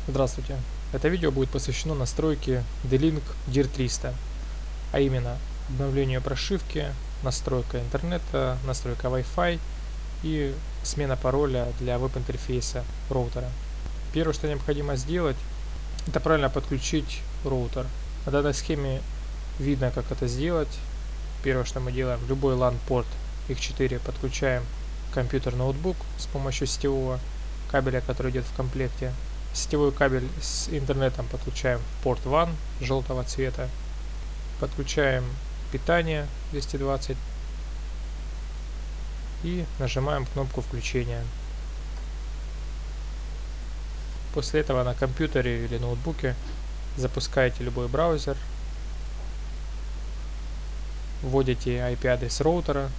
Здравствуйте! Это видео будет посвящено настройке D-Link DIR 300, а именно обновлению прошивки, настройка интернета, настройка Wi-Fi и смена пароля для веб-интерфейса роутера. Первое, что необходимо сделать, это правильно подключить роутер. На данной схеме видно, как это сделать. Первое, что мы делаем, любой LAN-порт X4 подключаем к компьютер-ноутбук с помощью сетевого кабеля, который идет в комплекте. Сетевой кабель с интернетом подключаем в порт WAN желтого цвета. Подключаем питание 220 и нажимаем кнопку включения. После этого на компьютере или ноутбуке запускаете любой браузер, вводите IP-адрес роутера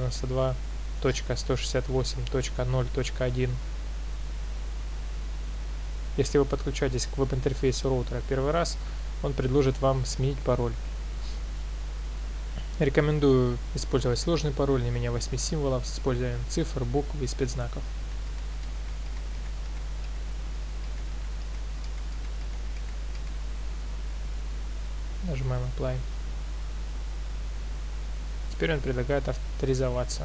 192.168.0.1. Если вы подключаетесь к веб-интерфейсу роутера первый раз, он предложит вам сменить пароль. Рекомендую использовать сложный пароль, не менее 8 символов, с использованием цифр, букв и спецзнаков. Нажимаем Apply. Теперь он предлагает авторизоваться.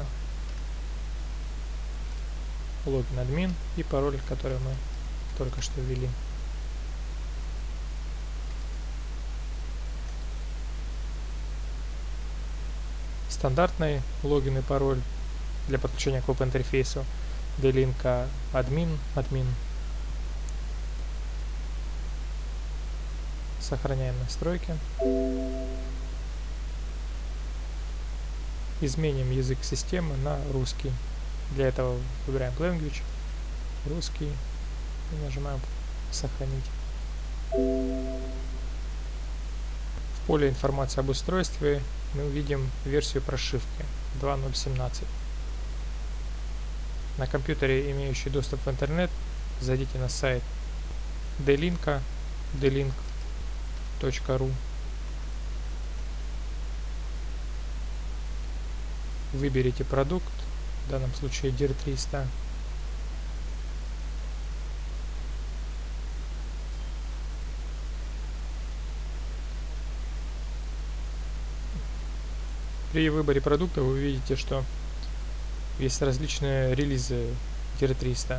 Логин админ и пароль, который мы только что ввели. Стандартный логин и пароль для подключения к веб-интерфейсу D-Link админ. Сохраняем настройки. Изменим язык системы на русский. Для этого выбираем Language, русский и нажимаем сохранить. В поле информации об устройстве мы увидим версию прошивки 2.0.17. На компьютере, имеющий доступ в интернет, зайдите на сайт D-Link, d-link.ru. Выберите продукт, в данном случае DIR 300. При выборе продукта вы увидите, что есть различные релизы DIR 300.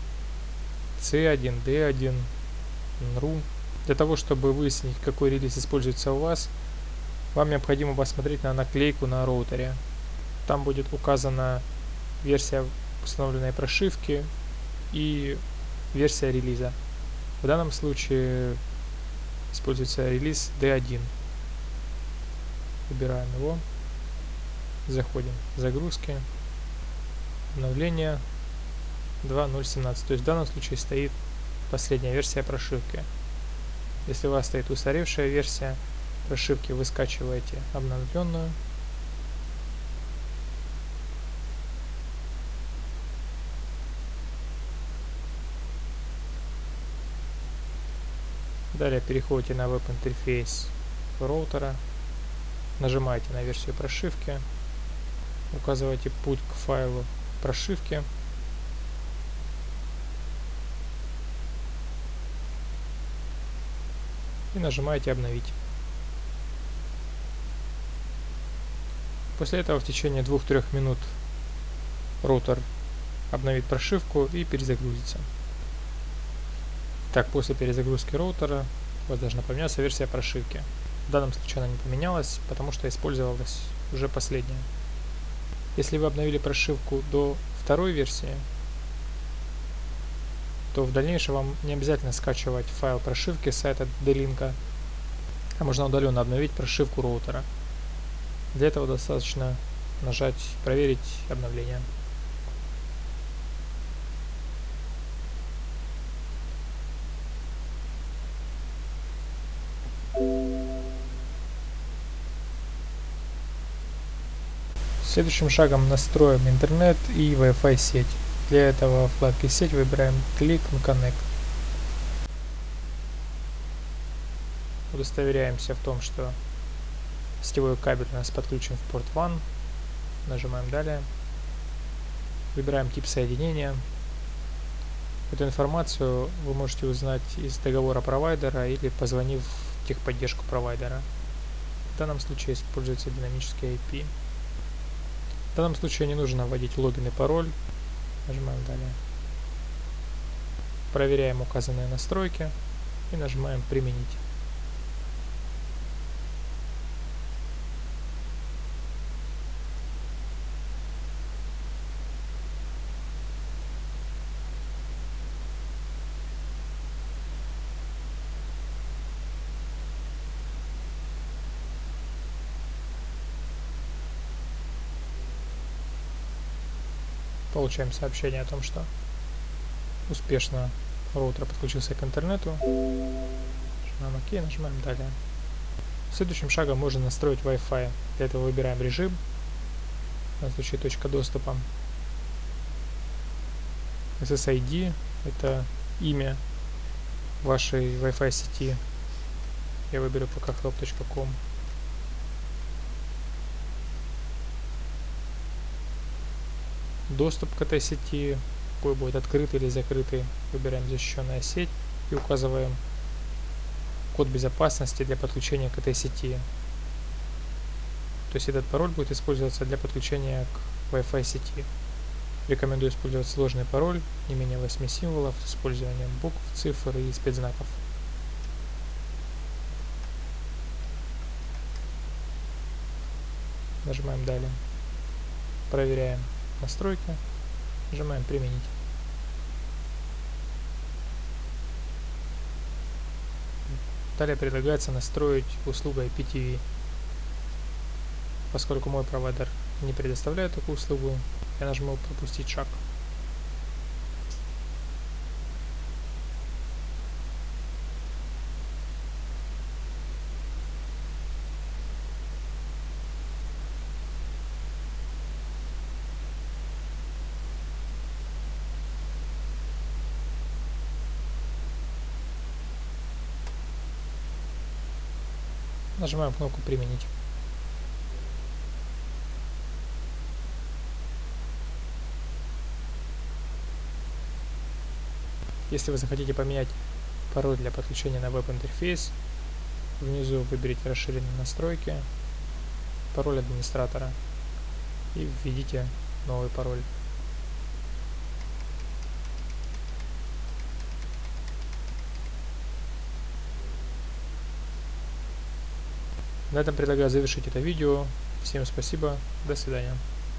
C1, D1, NRU. Для того, чтобы выяснить, какой релиз используется у вас, вам необходимо посмотреть на наклейку на роутере. Там будет указана версия установленной прошивки и версия релиза. В данном случае используется релиз D1. Выбираем его. Заходим в загрузки. Обновление 2.0.17. То есть в данном случае стоит последняя версия прошивки. Если у вас стоит устаревшая версия прошивки, вы скачиваете обновленную. Далее переходите на веб-интерфейс роутера, нажимаете на версию прошивки, указываете путь к файлу прошивки, и нажимаете «Обновить». После этого в течение 2-3 минут роутер обновит прошивку и перезагрузится. Так, после перезагрузки роутера у вас должна поменяться версия прошивки. В данном случае она не поменялась, потому что использовалась уже последняя. Если вы обновили прошивку до второй версии, то в дальнейшем вам не обязательно скачивать файл прошивки с сайта D-Link, а можно удаленно обновить прошивку роутера. Для этого достаточно нажать «Проверить обновление». Следующим шагом настроим интернет и Wi-Fi сеть. Для этого в вкладке «Сеть» выбираем «Click on Connect». Удостоверяемся в том, что сетевой кабель у нас подключен в порт WAN. Нажимаем «Далее». Выбираем тип соединения. Эту информацию вы можете узнать из договора провайдера или позвонив в техподдержку провайдера. В данном случае используется динамический IP. В данном случае не нужно вводить логин и пароль. Нажимаем «Далее». Проверяем указанные настройки и нажимаем «Применить». Получаем сообщение о том, что успешно роутер подключился к интернету. Нажимаем ОК, нажимаем «Далее». Следующим шагом можно настроить Wi-Fi. Для этого выбираем режим, в данном случае точка доступа. SSID — это имя вашей Wi-Fi сети. Я выберу пока help.com. Доступ к этой сети, какой будет открытый или закрытый, выбираем защищенная сеть и указываем код безопасности для подключения к этой сети. То есть этот пароль будет использоваться для подключения к Wi-Fi сети. Рекомендую использовать сложный пароль, не менее 8 символов, с использованием букв, цифр и спецзнаков. Нажимаем «Далее». Проверяем настройки. Нажимаем «Применить». Далее предлагается настроить услугу IPTV. Поскольку мой провайдер не предоставляет такую услугу, я нажму «Пропустить шаг». Нажимаем кнопку «Применить». Если вы захотите поменять пароль для подключения на веб-интерфейс, внизу выберите расширенные настройки, пароль администратора и введите новый пароль. На этом предлагаю завершить это видео. Всем спасибо, до свидания.